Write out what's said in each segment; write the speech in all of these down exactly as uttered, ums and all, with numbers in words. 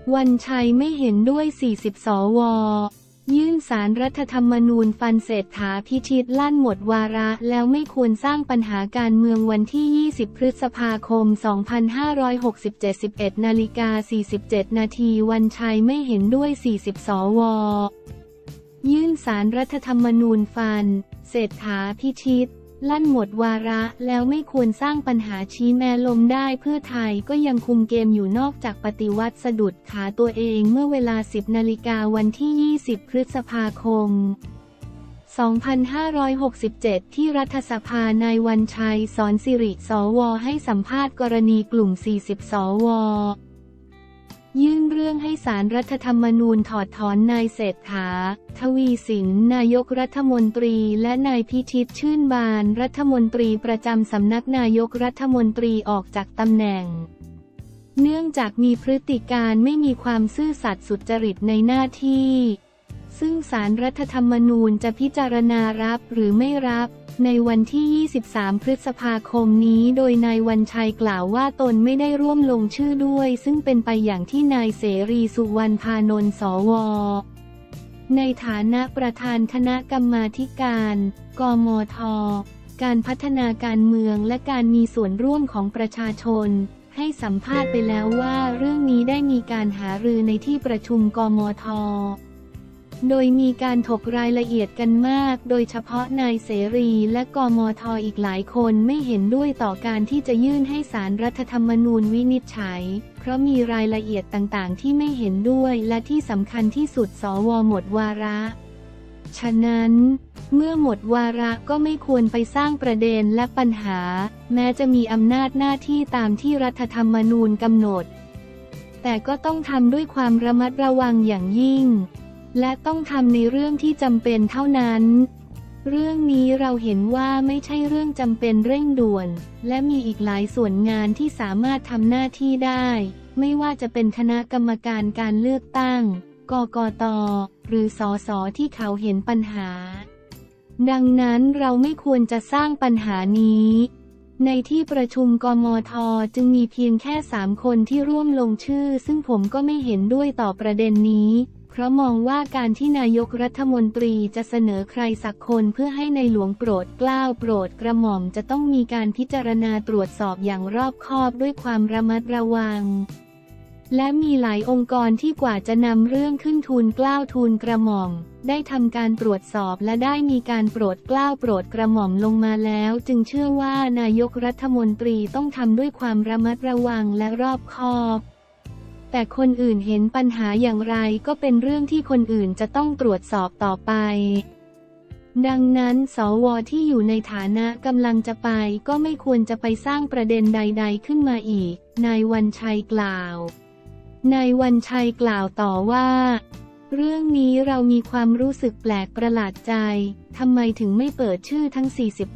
วันชัยไม่เห็นด้วยสี่สิบสวยื่นศาลรัฐธรรมนูญฟันเศรษฐาพิชิตลั่นหมดวาระแล้วไม่ควรสร้างปัญหาการเมืองวันที่ยี่สิบพฤษภาคมสองพันห้าร้อยหกสิบเจ็ด สิบเอ็ดนาฬิกาสี่สิบเจ็ดนาทีวันชัยไม่เห็นด้วยสี่สิบสวยื่นศาลรัฐธรรมนูญฟันเศรษฐาพิชิตลั่นหมดวาระแล้วไม่ควรสร้างปัญหาชี้แม้ลมได้เพื่อไทยก็ยังคุมเกมอยู่นอกจากปฏิวัติสะดุดขาตัวเองเมื่อเวลาสิบนาฬิกาวันที่ยี่สิบพฤษภาคมสองพันห้าร้อยหกสิบเจ็ดที่รัฐสภานายวันชัยสอนสิริสวให้สัมภาษณ์กรณีกลุ่มสี่สิบสวยื่นเรื่องให้ศาลรัฐธรรมนูญถอดถอนนายเศรษฐาทวีสินนายกรัฐมนตรีและนายพิชิตชื่นบานรัฐมนตรีประจำสำนักนายกรัฐมนตรีออกจากตำแหน่งเนื่องจากมีพฤติการไม่มีความซื่อสัตย์สุจริตในหน้าที่ซึ่งศาลรัฐธรรมนูญจะพิจารณารับหรือไม่รับในวันที่ยี่สิบสามพฤษภาคมนี้โดยนายวันชัยกล่าวว่าตนไม่ได้ร่วมลงชื่อด้วยซึ่งเป็นไปอย่างที่นายเสรีสุวรรณพานนท์สวในฐานะประธานคณะกรรมาธิการกมท.การพัฒนาการเมืองและการมีส่วนร่วมของประชาชนให้สัมภาษณ์ไปแล้วว่าเรื่องนี้ได้มีการหารือในที่ประชุมกมท.โดยมีการถกรายละเอียดกันมากโดยเฉพาะนายเสรีและกมท.อีกหลายคนไม่เห็นด้วยต่อการที่จะยื่นให้ศาลรัฐธรรมนูญวินิจฉัยเพราะมีรายละเอียดต่างๆที่ไม่เห็นด้วยและที่สำคัญที่สุดสวหมดวาระฉะนั้นเมื่อหมดวาระก็ไม่ควรไปสร้างประเด็นและปัญหาแม้จะมีอำนาจหน้าที่ตามที่รัฐธรรมนูญกำหนดแต่ก็ต้องทำด้วยความระมัดระวังอย่างยิ่งและต้องทำในเรื่องที่จำเป็นเท่านั้นเรื่องนี้เราเห็นว่าไม่ใช่เรื่องจำเป็นเร่งด่วนและมีอีกหลายส่วนงานที่สามารถทำหน้าที่ได้ไม่ว่าจะเป็นคณะกรรมการการเลือกตั้งกกต.หรือสสที่เขาเห็นปัญหาดังนั้นเราไม่ควรจะสร้างปัญหานี้ในที่ประชุมกมท.จึงมีเพียงแค่สามคนที่ร่วมลงชื่อซึ่งผมก็ไม่เห็นด้วยต่อประเด็นนี้เพราะมองว่าการที่นายกรัฐมนตรีจะเสนอใครสักคนเพื่อให้ในหลวงโปรดเกล้าโปรดกระหม่อมจะต้องมีการพิจารณาตรวจสอบอย่างรอบคอบด้วยความระมัดระวังและมีหลายองค์กรที่กว่าจะนำเรื่องขึ้นทูลเกล้าทูลกระหม่อมได้ทำการตรวจสอบและได้มีการโปรดเกล้าโปรดกระหม่อมลงมาแล้วจึงเชื่อว่านายกรัฐมนตรีต้องทำด้วยความระมัดระวังและรอบคอบแต่คนอื่นเห็นปัญหาอย่างไรก็เป็นเรื่องที่คนอื่นจะต้องตรวจสอบต่อไปดังนั้นสวที่อยู่ในฐานะกำลังจะไปก็ไม่ควรจะไปสร้างประเด็นใดๆขึ้นมาอีกนายวันชัยกล่าวนายวันชัยกล่าวต่อว่าเรื่องนี้เรามีความรู้สึกแปลกประหลาดใจทำไมถึงไม่เปิดชื่อทั้งสี่สิบ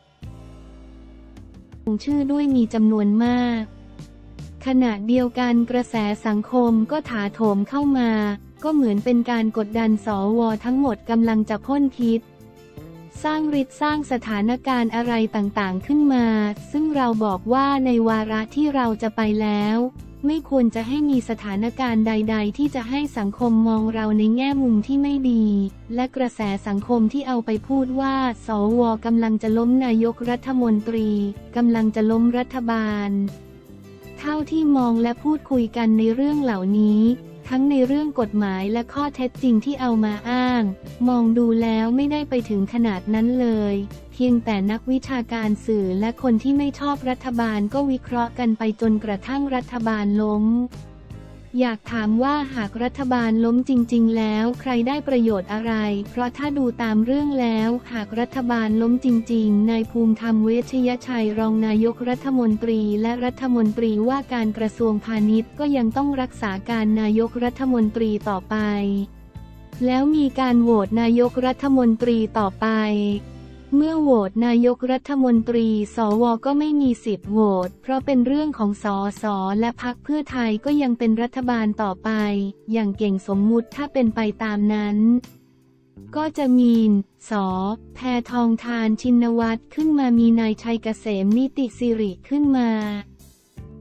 ชื่อด้วยมีจำนวนมากขณะเดียวกันกระแสสังคมก็ถาโถมเข้ามาก็เหมือนเป็นการกดดันสวทั้งหมดกำลังจะพ่นพิษสร้างฤทธิ์สร้างสถานการณ์อะไรต่างๆขึ้นมาซึ่งเราบอกว่าในวาระที่เราจะไปแล้วไม่ควรจะให้มีสถานการณ์ใดๆที่จะให้สังคมมองเราในแง่มุมที่ไม่ดีและกระแสสังคมที่เอาไปพูดว่าสวกำลังจะล้มนายกรัฐมนตรีกำลังจะล้มรัฐบาลเท่าที่มองและพูดคุยกันในเรื่องเหล่านี้ทั้งในเรื่องกฎหมายและข้อเท็จจริงที่เอามาอ้างมองดูแล้วไม่ได้ไปถึงขนาดนั้นเลยเพียงแต่นักวิชาการสื่อและคนที่ไม่ชอบรัฐบาลก็วิเคราะห์กันไปจนกระทั่งรัฐบาลล้มอยากถามว่าหากรัฐบาลล้มจริงๆแล้วใครได้ประโยชน์อะไรเพราะถ้าดูตามเรื่องแล้วหากรัฐบาลล้มจริงๆนายภูมิธรรมเวชยชัยรองนายกรัฐมนตรีและรัฐมนตรีว่าการกระทรวงพาณิชย์ก็ยังต้องรักษาการนายกรัฐมนตรีต่อไปแล้วมีการโหวตนายกรัฐมนตรีต่อไปเมื่อโหวตนายกรัฐมนตรีสวก็ไม่มีสิทธิ์โหวตเพราะเป็นเรื่องของสสและพรรคเพื่อไทยก็ยังเป็นรัฐบาลต่อไปอย่างเก่งสมมุติถ้าเป็นไปตามนั้นก็จะมีส.แพทองธารชินวัตรขึ้นมามีนายชัยเกษมนิติสิริขึ้นมา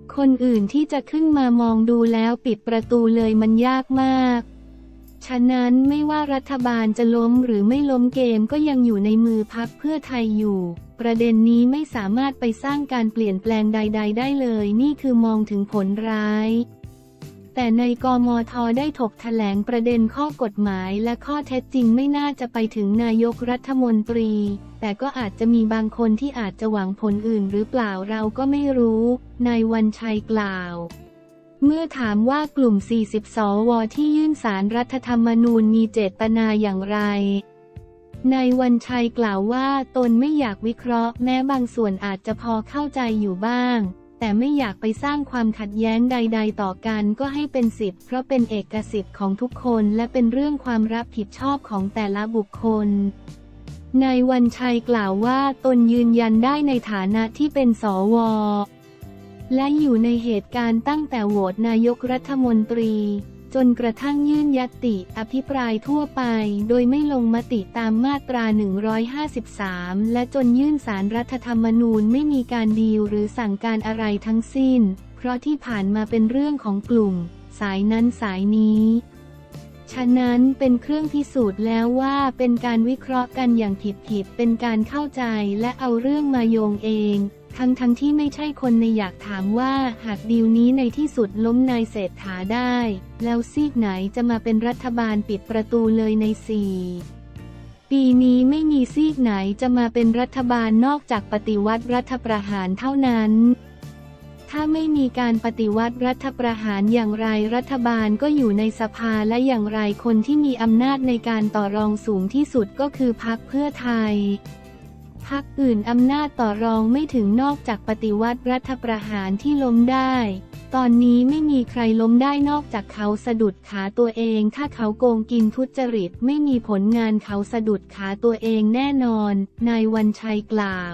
คนอื่นที่จะขึ้นมามองดูแล้วปิดประตูเลยมันยากมากฉะนั้นไม่ว่ารัฐบาลจะล้มหรือไม่ล้มเกมก็ยังอยู่ในมือพรรคเพื่อไทยอยู่ประเด็นนี้ไม่สามารถไปสร้างการเปลี่ยนแปลงใดๆได้เลยนี่คือมองถึงผลร้ายแต่ในกมท.ได้ถกแถลงประเด็นข้อกฎหมายและข้อเท็จจริงไม่น่าจะไปถึงนายกรัฐมนตรีแต่ก็อาจจะมีบางคนที่อาจจะหวังผลอื่นหรือเปล่าเราก็ไม่รู้นายวันชัยกล่าวเมื่อถามว่ากลุ่มสี่สิบสวที่ยื่นศาลรัฐธรรมนูญมีเจตนาอย่างไรนายวันชัยกล่าวว่าตนไม่อยากวิเคราะห์แม้บางส่วนอาจจะพอเข้าใจอยู่บ้างแต่ไม่อยากไปสร้างความขัดแย้งใดๆต่อกันก็ให้เป็นสิทธิ์เพราะเป็นเอกสิทธิ์ของทุกคนและเป็นเรื่องความรับผิดชอบของแต่ละบุคคลนายวันชัยกล่าวว่าตนยืนยันได้ในฐานะที่เป็นสวและอยู่ในเหตุการณ์ตั้งแต่โหวตนายกรัฐมนตรีจนกระทั่งยื่นญัตติอภิปรายทั่วไปโดยไม่ลงมติตามมาตราหนึ่งร้อยห้าสิบสามและจนยื่นศาลรัฐธรรมนูญไม่มีการดีลหรือสั่งการอะไรทั้งสิ้นเพราะที่ผ่านมาเป็นเรื่องของกลุ่มสายนั้นสายนี้ฉะนั้นเป็นเครื่องพิสูจน์แล้วว่าเป็นการวิเคราะห์กันอย่างผิดๆเป็นการเข้าใจและเอาเรื่องมาโยงเองทั้งทั้งที่ไม่ใช่คนในอยากถามว่าหากดีลนี้ในที่สุดล้มนายเศรษฐาได้แล้วซีกไหนจะมาเป็นรัฐบาลปิดประตูเลยในสี่ปีนี้ไม่มีซีกไหนจะมาเป็นรัฐบาลนอกจากปฏิวัติรัฐประหารเท่านั้นถ้าไม่มีการปฏิวัติรัฐประหารอย่างไรรัฐบาลก็อยู่ในสภาและอย่างไรคนที่มีอำนาจในการต่อรองสูงที่สุดก็คือพรรคเพื่อไทยพรรคอื่นอำนาจต่อรองไม่ถึงนอกจากปฏิวัติรัฐประหารที่ล้มได้ตอนนี้ไม่มีใครล้มได้นอกจากเขาสะดุดขาตัวเองถ้าเขาโกงกินทุจริตไม่มีผลงานเขาสะดุดขาตัวเองแน่นอนนายวันชัยกล่าว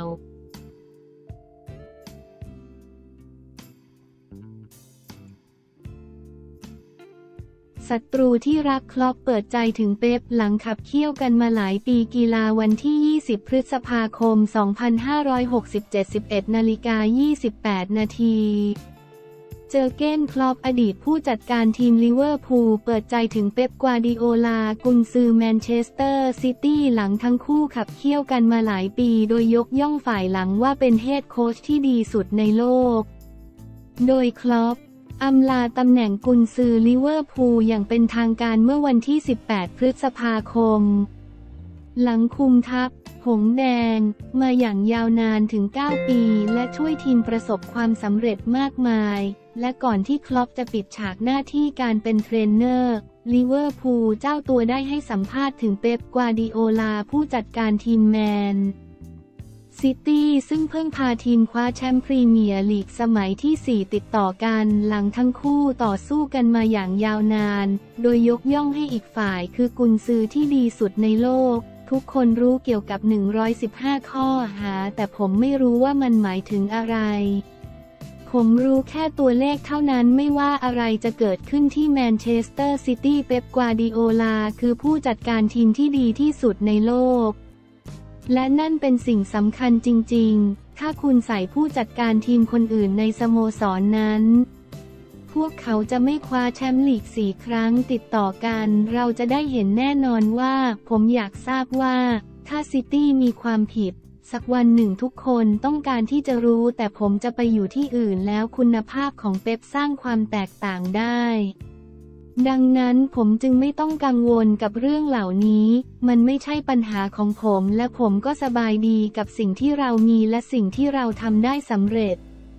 ศัตรูที่รักคล็อปเปิดใจถึงเป๊ปหลังขับเคี่ยวกันมาหลายปีกีฬาวันที่ยี่สิบพฤษภาคมสองพันห้าร้อยหกสิบเจ็ด สิบเอ็ดนาฬิกายี่สิบแปดนาทีเจอเก้นคล็อปอดีตผู้จัดการทีมลิเวอร์พูลเปิดใจถึงเป๊ปกวาร์ดิโอลากุนซือแมนเชสเตอร์ซิตี้หลังทั้งคู่ขับเคี่ยวกันมาหลายปีโดยยกย่องฝ่ายหลังว่าเป็นเฮดโค้ชที่ดีสุดในโลกโดยคล็อปอำลาตำแหน่งกุนซือลิเวอร์พูลอย่างเป็นทางการเมื่อวันที่สิบแปดพฤษภาคมหลังคุมทัพหงส์แดงมาอย่างยาวนานถึงเก้าปีและช่วยทีมประสบความสำเร็จมากมายและก่อนที่คล็อปจะปิดฉากหน้าที่การเป็นเทรนเนอร์ลิเวอร์พูลเจ้าตัวได้ให้สัมภาษณ์ถึงเป๊ปกวาร์ดิโอลาผู้จัดการทีมแมนซิตี้ซึ่งเพิ่งพาทีมคว้าแชมป์พรีเมียร์ลีกสมัยที่สี่ติดต่อกันหลังทั้งคู่ต่อสู้กันมาอย่างยาวนานโดยยกย่องให้อีกฝ่ายคือกุนซือที่ดีสุดในโลกทุกคนรู้เกี่ยวกับหนึ่งร้อยสิบห้าข้อหาแต่ผมไม่รู้ว่ามันหมายถึงอะไรผมรู้แค่ตัวเลขเท่านั้นไม่ว่าอะไรจะเกิดขึ้นที่แมนเชสเตอร์ซิตี้เป๊ปกวาร์ดิโอลาคือผู้จัดการทีมที่ดีที่สุดในโลกและนั่นเป็นสิ่งสำคัญจริงๆถ้าคุณใส่ผู้จัดการทีมคนอื่นในสโมสร น, นั้นพวกเขาจะไม่คว้าแชมป์ลีกสี่ครั้งติดต่อกันเราจะได้เห็นแน่นอนว่าผมอยากทราบว่าถ้าซิตี้มีความผิดสักวันหนึ่งทุกคนต้องการที่จะรู้แต่ผมจะไปอยู่ที่อื่นแล้วคุณภาพของเป๊ปสร้างความแตกต่างได้ดังนั้นผมจึงไม่ต้องกังวลกับเรื่องเหล่านี้มันไม่ใช่ปัญหาของผมและผมก็สบายดีกับสิ่งที่เรามีและสิ่งที่เราทำได้สำเร็จ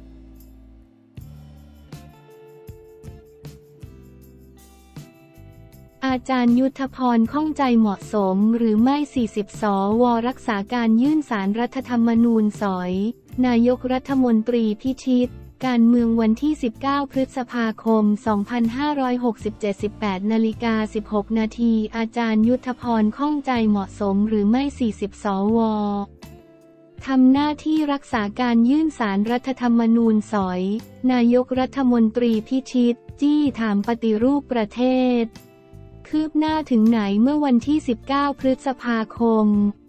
อาจารย์ยุทธพรข้องใจเหมาะสมหรือไม่สี่สิบสวรักษาการยื่นศาลรัฐธรรมนูญสอยนายกรัฐมนตรีพิชิตการเมืองวันที่สิบเก้าพฤษภาคมสองพันห้าร้อยหกสิบเจ็ด สิบแปดนาฬิกาสิบหกนาทีอาจารย์ยุทธพรข้องใจเหมาะสมหรือไม่สี่สิบสวทำหน้าที่รักษาการยื่นศาลรัฐธรรมนูญสอยนายกรัฐมนตรีพิชิตจี้ถามปฏิรูปประเทศคืบหน้าถึงไหนเมื่อวันที่สิบเก้าพฤษภาคม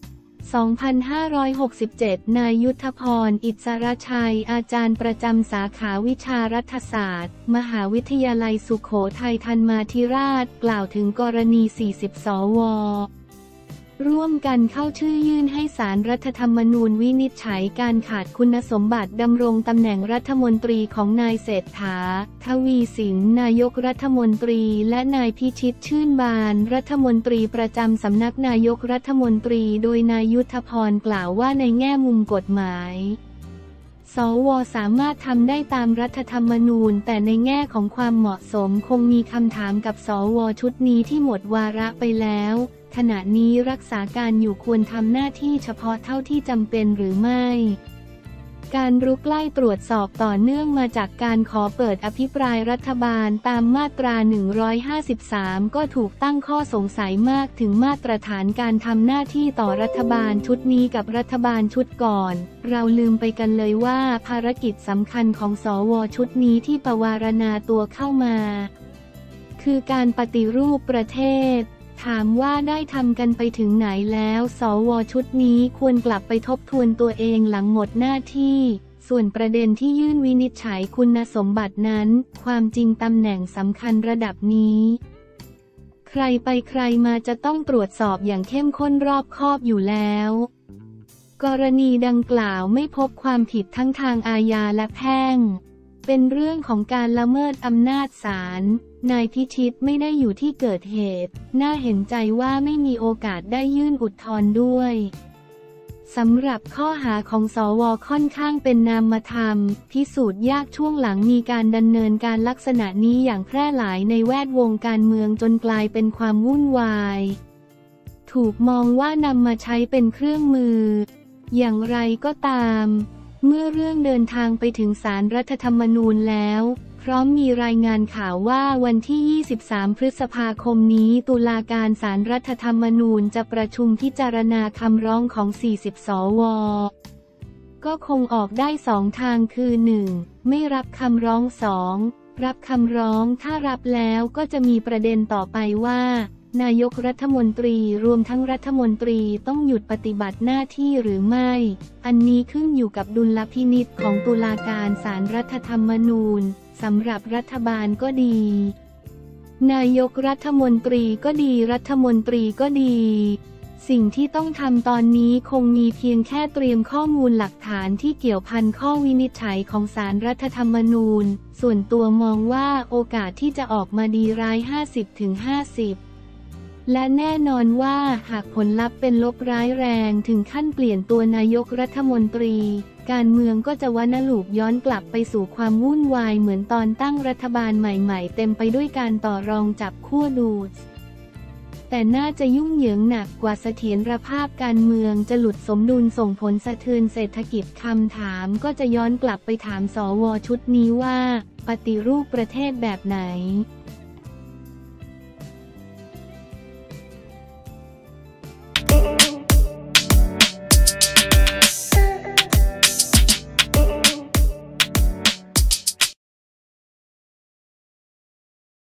สองพันห้าร้อยหกสิบเจ็ด นายยุทธพร อิสรชัย อาจารย์ประจำสาขาวิชารัฐศาสตร์ มหาวิทยาลัยสุโขทัยธรรมาธิราช กล่าวถึงกรณี สี่สิบ สว.ร่วมกันเข้าชื่อยื่นให้ศาลรัฐธรรมนูญวินิจฉัยการขาดคุณสมบัติดำรงตำแหน่งรัฐมนตรีของนายเศรษฐา ทวีสิน นายกรัฐมนตรีและนายพิชิตชื่นบานรัฐมนตรีประจำสำนักนายกรัฐมนตรีโดยนายยุทธพรกล่าวว่าในแง่มุมกฎหมายสว.สามารถทำได้ตามรัฐธรรมนูญแต่ในแง่ของความเหมาะสมคงมีคำถามกับสว.ชุดนี้ที่หมดวาระไปแล้วขณะนี้รักษาการอยู่ควรทำหน้าที่เฉพาะเท่าที่จำเป็นหรือไม่การรุกไล่ตรวจสอบต่อเนื่องมาจากการขอเปิดอภิปรายรัฐบาลตามมาตราหนึ่งร้อยห้าสิบสามก็ถูกตั้งข้อสงสัยมากถึงมาตรฐานการทำหน้าที่ต่อรัฐบาลชุดนี้กับรัฐบาลชุดก่อนเราลืมไปกันเลยว่าภารกิจสำคัญของสว.ชุดนี้ที่ประวารณาตัวเข้ามาคือการปฏิรูปประเทศถามว่าได้ทำกันไปถึงไหนแล้วสว.ชุดนี้ควรกลับไปทบทวนตัวเองหลังหมดหน้าที่ส่วนประเด็นที่ยื่นวินิจฉัยคุณสมบัตินั้นความจริงตำแหน่งสำคัญระดับนี้ใครไปใครมาจะต้องตรวจสอบอย่างเข้มข้นรอบคอบอยู่แล้วกรณีดังกล่าวไม่พบความผิดทั้งทางอาญาและแพ่งเป็นเรื่องของการละเมิดอำนาจศาลนายพิชิตไม่ได้อยู่ที่เกิดเหตุน่าเห็นใจว่าไม่มีโอกาสได้ยื่นอุทธรณ์ด้วยสำหรับข้อหาของสว.ค่อนข้างเป็นนามธรรมพิสูจน์ยากช่วงหลังมีการดำเนินการลักษณะนี้อย่างแพร่หลายในแวดวงการเมืองจนกลายเป็นความวุ่นวายถูกมองว่านำมาใช้เป็นเครื่องมืออย่างไรก็ตามเมื่อเรื่องเดินทางไปถึงศาลรัฐธรรมนูญแล้วพร้อมมีรายงานข่าวว่าวันที่ ยี่สิบสาม พฤษภาคมนี้ตุลาการศาลรัฐธรรมนูญจะประชุมพิจารณาคำร้องของ สี่สิบ สว.ก็คงออกได้สองทางคือ หนึ่ง ไม่รับคำร้อง สอง รับคำร้องถ้ารับแล้วก็จะมีประเด็นต่อไปว่านายกรัฐมนตรีรวมทั้งรัฐมนตรีต้องหยุดปฏิบัติหน้าที่หรือไม่อันนี้ขึ้นอยู่กับดุลพินิจของตุลาการศาลรัฐธรรมนูญสำหรับรัฐบาลก็ดีนายกรัฐมนตรีก็ดีรัฐมนตรีก็ดีสิ่งที่ต้องทำตอนนี้คงมีเพียงแค่เตรียมข้อมูลหลักฐานที่เกี่ยวพันข้อวินิจฉัยของศาลรัฐธรรมนูญส่วนตัวมองว่าโอกาสที่จะออกมาดีร้าย ห้าสิบถึงห้าสิบและแน่นอนว่าหากผลลัพธ์เป็นลบร้ายแรงถึงขั้นเปลี่ยนตัวนายกรัฐมนตรีการเมืองก็จะวนลูปย้อนกลับไปสู่ความวุ่นวายเหมือนตอนตั้งรัฐบาลใหม่ๆเต็มไปด้วยการต่อรองจับขั้วดูดแต่น่าจะยุ่งเหยิงหนักกว่าเสถียรภาพการเมืองจะหลุดสมดุลส่งผลสะเทือนเศรษฐกิจคำถามก็จะย้อนกลับไปถามสว.ชุดนี้ว่าปฏิรูปประเทศแบบไหน